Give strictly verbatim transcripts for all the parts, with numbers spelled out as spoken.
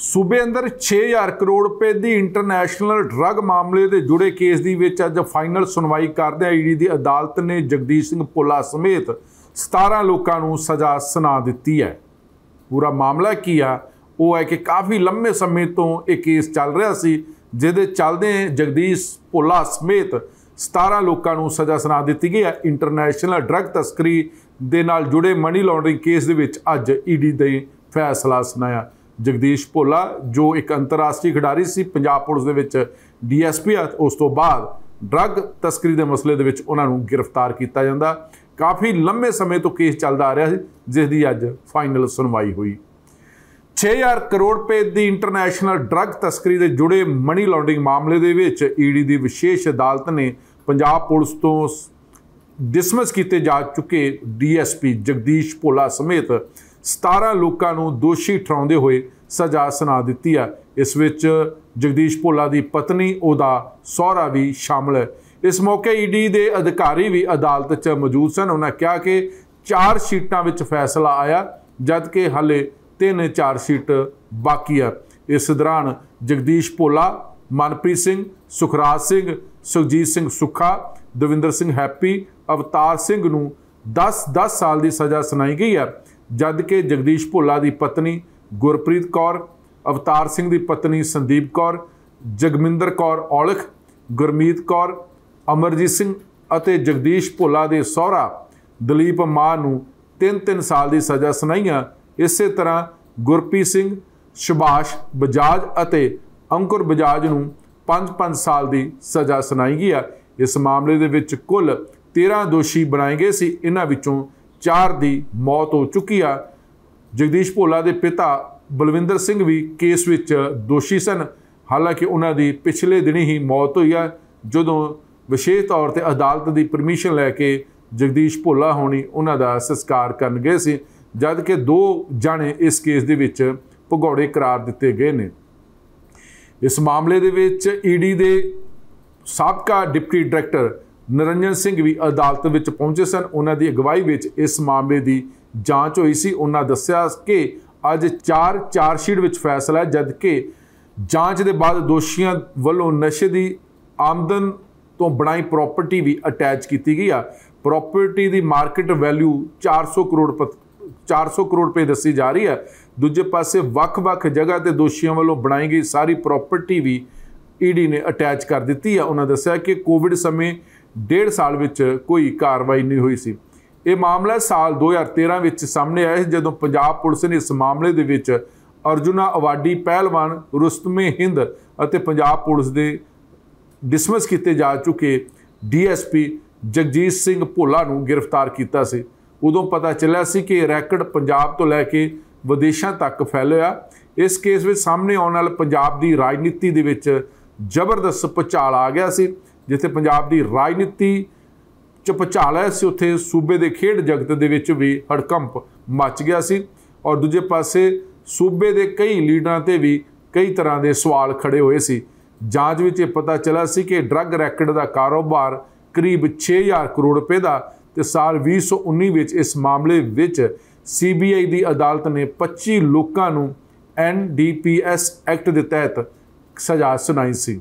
सूबे अंदर छे हज़ार करोड़ रुपए की इंटरनैशनल ड्रग मामले के जुड़े केस की विच अज फाइनल सुनवाई करदे ईडी की अदालत ने जगदीश सिंह भुल्ला समेत सतारह लोगों को सज़ा सुना दी है। पूरा मामला की आ वो है कि काफ़ी लंबे समय तो यह केस चल रहा सी, जिहदे चलदे जगदीश भुल्ला समेत सतारह लोगों को सज़ा सुना दी गई है। इंटरनैशनल ड्रग तस्करी दे नाल जुड़े मनी लॉन्ड्रिंग केस दे विच अज ईडी ने फैसला सुनाया। जगदीश भुल्ला जो एक अंतरराष्ट्रीय खिडारी सी, पंजाब पुलिस दे विच डी एस पी है, उस तो बाद ड्रग तस्करी के मसले दे विच उन्हां नूं गिरफ्तार किया जांदा। काफ़ी लंबे समय तो केस चलता आ रहा है, जिसकी अज फाइनल सुनवाई हुई। छे हज़ार करोड़ रुपए की इंटरनैशनल ड्रग तस्करी के जुड़े मनी लॉन्ड्रिंग मामले दे विच ईडी की विशेष अदालत ने पंजाब पुलिस तो डिसमिस किए जा चुके डी एस पी जगदीश भुल्ला समेत सतारह लोगों को दोषी ठहराते हुए सज़ा सुना दी है। इस विच जगदीश भुल्ला की पत्नी उहदा सहुरा भी शामिल है। इस मौके ईडी के अधिकारी भी अदालत च मौजूद सन। उन्होंने कहा कि चार शीटां विच फैसला आया, जबकि हाले तीन चार शीट बाकी है। इस दौरान जगदीश भुल्ला, मनप्रीत सिंह, सुखराज सिंह, सुखजीत सिंह सुखा, दविंदर सिंह हैप्पी, अवतार सिंह नूं दस दस साल की सज़ा सुनाई गई है, जबकि जगदीश भुल्ला की पत्नी गुरप्रीत कौर, अवतार सिंह की पत्नी संदीप कौर, जगमिंदर कौर औलख, गुरमीत कौर, अमरजीत सिंह और जगदीश भुल्ला के सहुरा दलीप मान नूं तीन तीन साल की सज़ा सुनाई है। इस तरह गुरप्रीत सिंह, सुभाष बजाज और अंकुर बजाज नूं पांच पांच साल की सज़ा सुनाई गई है। इस मामले दे विच कुल तेरह दोषी बनाए गए सी, इन्हां विचों चार की मौत हो चुकी है। जगदीश भुल्ला के पिता बलविंदर सिंह भी केस विच दोषी सन, हालांकि उन्होंने पिछले दिन ही मौत हुई है, जदों विशेष तौर पर अदालत की परमिशन लैके जगदीश भुल्ला होनी उन्हों का संस्कार कर गए सी, जबकि दो जाने इस केस दे विच भगौड़े करार दिते गए ने। इस मामले दे विच ईडी दे साबका डिप्टी डायरैक्टर निरंजन सिंह भी अदालत विच पहुंचे सन। उन्हां दी अगवाई विच इस मामले की जांच हुई सी। उन्हां दस्सिया कि अज चार चार्जशीट विच फैसला है, जबकि जांच के बाद दोषियों वालों नशे की आमदन तो बनाई प्रॉपर्टी भी अटैच की गई है। प्रॉपर्टी की मार्केट वैल्यू चार सौ करोड़ चार सौ करोड़ रुपए दसी जा रही है। दूजे पासे वख-वख जगह ते दोषियों वालों बनाई गई सारी प्रॉपर्टी भी ईडी ने अटैच कर दी है। उन्होंने दस्सिया कि कोविड समय डेढ़ साल विच कोई कार्रवाई नहीं हुई सी। ये मामला साल दो हज़ार तेरह विच सामने आया जदों पंजाब पुलिस ने इस मामले दे विच अर्जुना अवार्डी पहलवान रुस्तमे हिंद और पंजाब पुलिस के डिसमिस किए जा चुके D S P Jagjit Singh Bhulla नूं गिरफ्तार किया सी। उदों पता चलिया सी कि रैकट पंजाब तो लैके विदेशों तक फैलिया। इस केस में सामने आने वाले पंजाब की राजनीति दे विच जबरदस्त भुचाल आ गया सी। जिथे पंजाब की राजनीति च भुचाल है सी, उत्थे सूबे के खेड जगत दे विच भी हड़कंप मच गया सी और दूजे पासे सूबे के कई लीडरां ते भी कई तरह के सवाल खड़े हुए सी। जांच विच ये पता चला सी कि ड्रग रैकेट का कारोबार करीब छे हज़ार करोड़ रुपए का, तो साल भी सौ उन्नी विच इस मामले विच सी बी आई की अदालत ने पच्ची लोगों को N D P S act के तहत सज़ा सुनाई सी।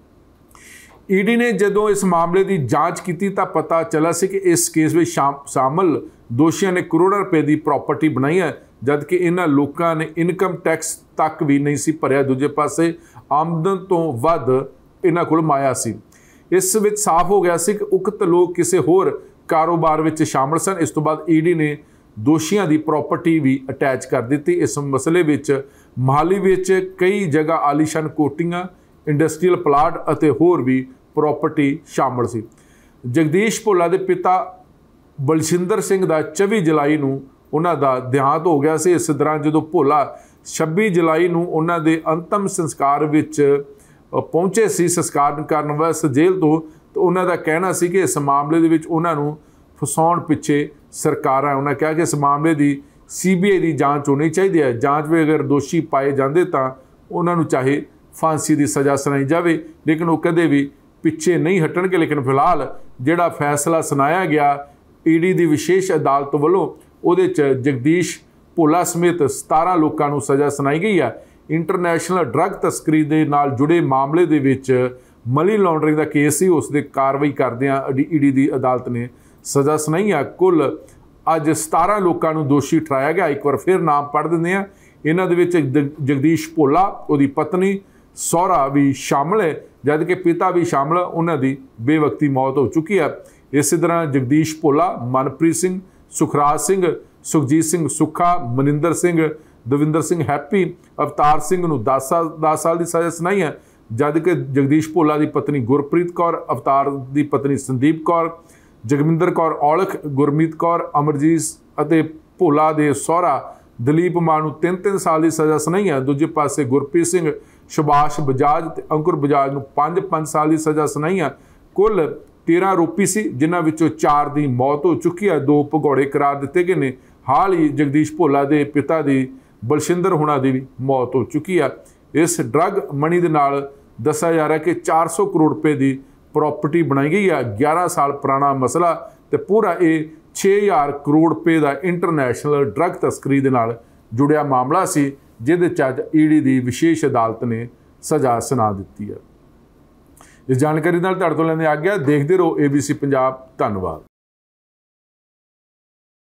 ईडी ने जदों इस मामले की जांच की तो पता चला सी कि इस केस में शामिल दोषियों ने करोड़ों रुपए की प्रॉपर्टी बनाई है, जबकि इन्हां लोगों ने इनकम टैक्स तक भी नहीं सी भरिया। दूजे पासे आमदन तो वध इन्हां कोल माया सी। इस विच साफ हो गया सी कि उक्त लोग किसी होर कारोबार विच शामिल सन। इस तो बाद ईडी ने दोषियों की प्रॉपर्टी भी अटैच कर दी। इस मसले विच मोहाली विच कई जगह आलीशान कोठियां, इंडस्ट्रीयल प्लाट और होर भी प्रॉपर्टी शामिल सी। जगदीश भुल्ला के पिता बलजिंदर सिंह का चौबी जुलाई नूं उन्हां दा देहांत हो गया सी। इस दौरान जो भुल्ला छब्बी जुलाई नूं उन्हां दे अंतिम संस्कार विच पहुंचे सी संस्कार करन वास्ते जेल तो तो उन्हां दा कहना सी कि इस मामले दे विच उन्हां नूं फसाउण पिछे सरकारां। उन्होंने कहा कि इस मामले की सी बी आई की जांच होनी चाहिए है। जांच में अगर दोषी पाए जाते तो उन्होंने चाहे फांसी की सज़ा सुनाई जाए, लेकिन वो कदे भी पिछे नहीं हटणगे। लेकिन फिलहाल जिहड़ा फैसला सुनाया गया ईडी की विशेष अदालत वालों, उहदे च जगदीश भुल्ला समेत सतारह लोगों को सज़ा सुनाई गई है। इंटरनेशनल ड्रग तस्करी दे नाल जुड़े मामले दे विच मनी लॉन्ड्रिंग का केस सी, उस दे कार्रवाई करदियां ईडी दी अदालत ने सज़ा सुनाई है। कुल अज सतारह लोगों को दोषी ठहराया गया। एक बार फिर नाम पढ़ देंगे हैं। इन्हां दे विच जगदीश भोला, उहदी पत्नी, सौहरा भी शामिल है, जबकि पिता भी शामिल है। उन्हां दी बेवक्ती मौत हो चुकी है। इस तरह जगदीश भोला, मनप्रीत सिंह, सुखराज सिंह, सुखजीत सिंह सुखा, मनिंदर सिंह, दविंदर सिंह हैप्पी, अवतार सिंह नूं दस साल दस साल की सज़ा सुनाई है, जबकि जगदीश भोला की पत्नी गुरप्रीत कौर, अवतार की पत्नी संदीप कौर, जगमिंदर कौर औलख, गुरमीत कौर, अमरजीत अते भोला दे सौहरा दलीप मान नूं तीन तीन साल की सज़ा सुनाई है। दूजे पासे गुरप्रीत सिंह, सुभाष बजाज ते अंकुर बजाज नूं पांच पांच साल की सज़ा सुनाई है। कुल तेरह आरोपी सी, जिन्हां विचों चार की मौत हो चुकी है, दो भगौड़े करार दिते गए ने। हाल ही जगदीश भोला के पिता की बलशिंदर होना की भी मौत हो चुकी है। इस ड्रग मनी के नाल दसा जा रहा है कि चार सौ करोड़ रुपए की प्रॉपर्टी बनाई गई है। ग्यारह साल पुराना मसला तो पूरा ये छे हज़ार करोड़ रुपए का इंटरनेशनल ड्रग तस्करी के नाल जुड़िया मामला सी, जिहदे च अज ईडी की विशेष अदालत ने सज़ा सुना दी है। इस जानकारी नाल तुहाडे तों लैंदे आ गया। देखते रहो ए बी सी पंजाब। धन्यवाद।